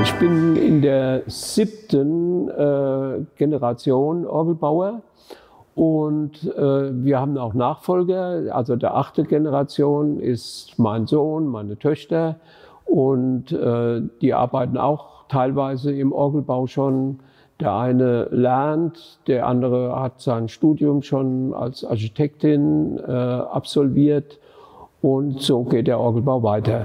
Ich bin in der 7. Generation Orgelbauer und wir haben auch Nachfolger. Also der 8. Generation ist mein Sohn, meine Töchter und die arbeiten auch teilweise im Orgelbau schon. Der eine lernt, der andere hat sein Studium schon als Architektin absolviert und so geht der Orgelbau weiter.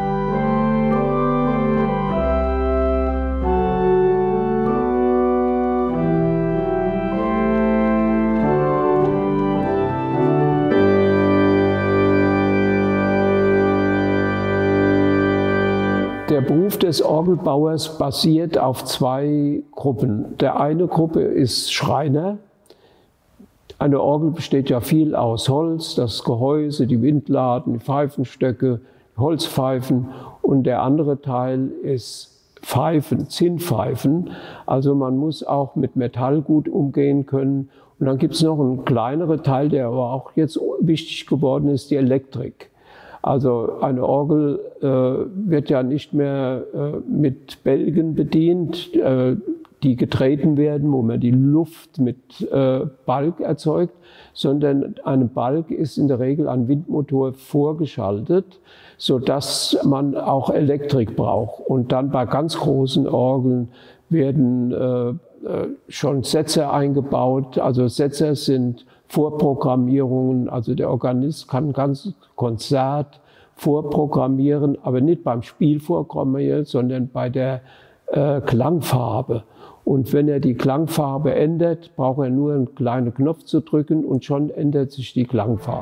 Der Beruf des Orgelbauers basiert auf 2 Gruppen. Der eine Gruppe ist Schreiner. Eine Orgel besteht ja viel aus Holz, das Gehäuse, die Windladen, die Pfeifenstöcke, Holzpfeifen. Und der andere Teil ist Pfeifen, Zinnpfeifen. Also man muss auch mit Metall gut umgehen können. Und dann gibt es noch einen kleineren Teil, der aber auch jetzt wichtig geworden ist, die Elektrik. Also eine Orgel wird ja nicht mehr mit Bälgen bedient, die getreten werden, wo man die Luft mit Balg erzeugt, sondern ein Balg ist in der Regel an Windmotor vorgeschaltet, sodass man auch Elektrik braucht. Und dann bei ganz großen Orgeln werden schon Setzer eingebaut. Also Setzer sind Vorprogrammierungen, also der Organist kann ein ganzes Konzert vorprogrammieren, aber nicht beim Spiel vorprogrammieren, sondern bei der Klangfarbe. Und wenn er die Klangfarbe ändert, braucht er nur einen kleinen Knopf zu drücken und schon ändert sich die Klangfarbe.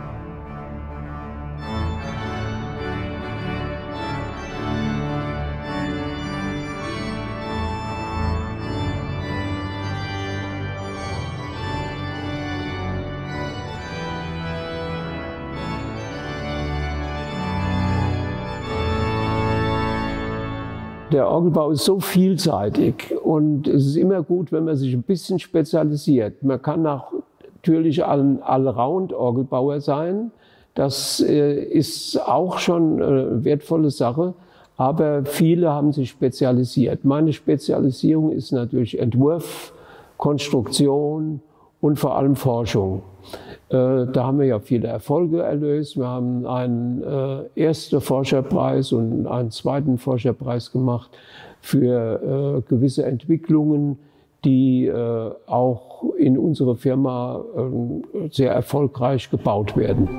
Der Orgelbau ist so vielseitig und es ist immer gut, wenn man sich ein bisschen spezialisiert. Man kann natürlich ein Allround-Orgelbauer sein. Das ist auch schon eine wertvolle Sache, aber viele haben sich spezialisiert. Meine Spezialisierung ist natürlich Entwurf, Konstruktion und vor allem Forschung. Da haben wir ja viele Erfolge erlöst. Wir haben einen ersten Forscherpreis und einen zweiten Forscherpreis gemacht für gewisse Entwicklungen, die auch in unserer Firma sehr erfolgreich gebaut werden.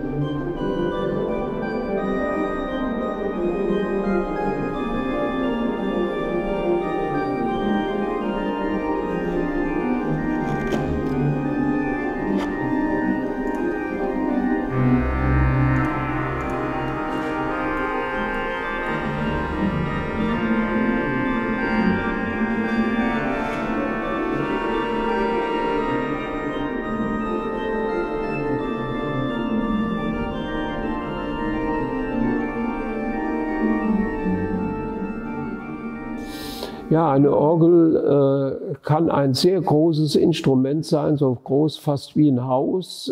Ja, eine Orgel kann ein sehr großes Instrument sein, so groß fast wie ein Haus.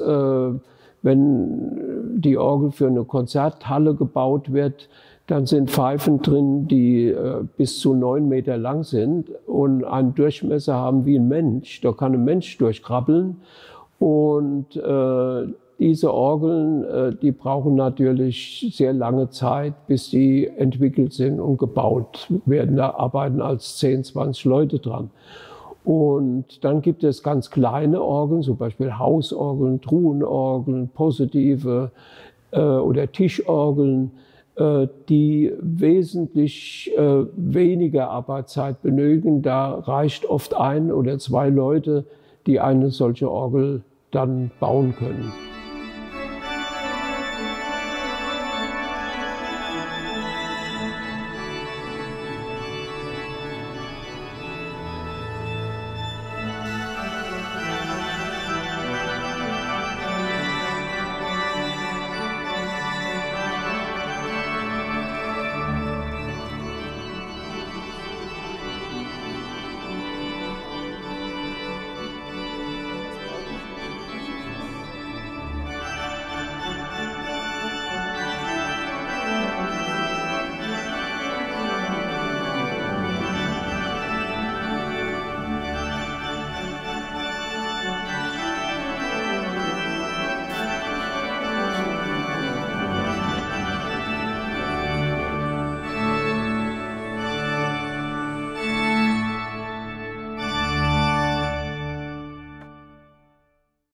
Wenn die Orgel für eine Konzerthalle gebaut wird, dann sind Pfeifen drin, die bis zu 9 Meter lang sind und einen Durchmesser haben wie ein Mensch. Da kann ein Mensch durchkrabbeln. Und diese Orgeln, die brauchen natürlich sehr lange Zeit, bis die entwickelt sind und gebaut werden. Da arbeiten als 10, 20 Leute dran. Und dann gibt es ganz kleine Orgeln, zum Beispiel Hausorgeln, Truhenorgeln, positive oder Tischorgeln, die wesentlich weniger Arbeitszeit benötigen. Da reicht oft 1 oder 2 Leute, die eine solche Orgel dann bauen können.